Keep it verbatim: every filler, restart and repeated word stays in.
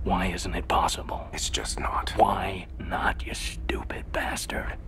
Why isn't it possible? It's just not. Why not, you stupid bastard?